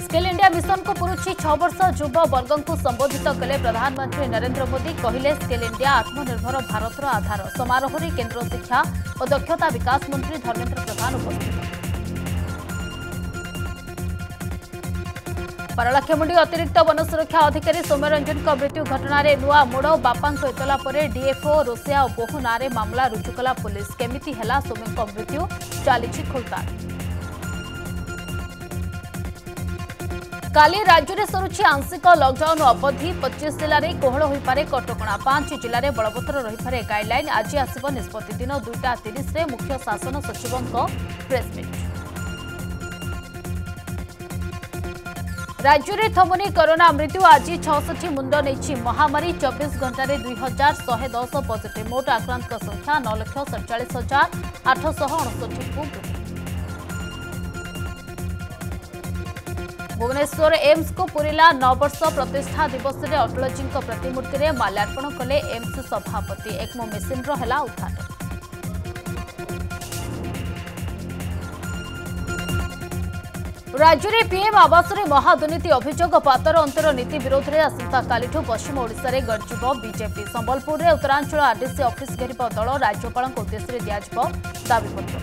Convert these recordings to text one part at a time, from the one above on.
Skill India mission को पुरुषी 6 वर्ष युवा वर्ग को संबोधित कले प्रधानमंत्री नरेंद्र मोदी कहले स्किल इंडिया आत्मनिर्भर भारतर आधार। समारोह में केंद्र शिक्षा और दक्षता विकास मंत्री धर्मेंद्र प्रधान उपस्थित। पारलाखेमुंडी अतिरिक्त वन सुरक्षा अधिकारी सौम्यरंजन मृत्यु घटना नुआ मोड़ बापा इतला पर डीएफओ रोसिया और बोहू ना मामला रुजु कला पुलिस। केमिति हैला सौम्य मृत्यु चली खोलताड़। काली राज्य में सरुछि आंशिक लॉकडाउन अवधि 25 जिले में कोहल हो पारे कटकणा। 5 जिले में बलवत्तर रही पारे गाइडलाइन। आज आसिब निष्पत्ति दिन 2:30 रे मुख्य शासन सचिवों प्रेसमिट। राज्य में थमुनी कोरोना मृत्यु। आज 66 मुंड नहीं महामारी। 24 घंटे 2110 पॉजिटिव। मोट आक्रांत संख्या 9,47,869 को वृद्धि। भुवनेश्वर एम्स को पूरिला 9 वर्ष प्रतिष्ठा दिवस में अटलजी प्रतिमूर्ति में माल्यार्पण कले एम्स सभापति। एक्मो मेसीन है उद्घाटन। राज्य में पीएम आवास में महादुर्नीति अभियोग। पातर अंतर नीति विरोध में आसंता कालिठू पश्चिम ओडिशा रे गर्जिब बीजेपी। संबलपुर में उत्तरांचल आरडीसी ऑफिस घेरिब दल। राज्यपाल उद्देश्य दिज्व दाबीपत्र।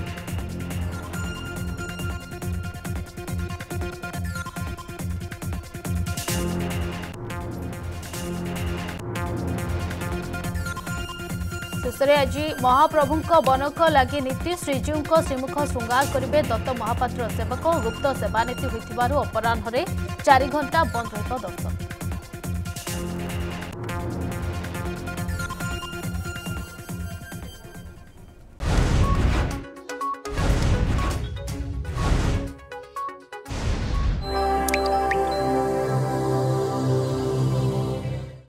शेष आज महाप्रभु बनक लगी नीति। श्रीजीव श्रीमुख श्रृंगार करेंगे दत्त महापात्र सेवक। गुप्त सेवानीति होइथिबारु अपराह्न 4 घंटा बंद रहिब दर्शन।